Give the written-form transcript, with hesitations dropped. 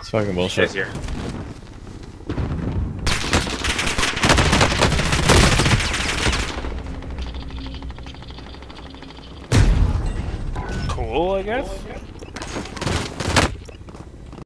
It's fucking bullshit. Shit's here. Cool, I guess.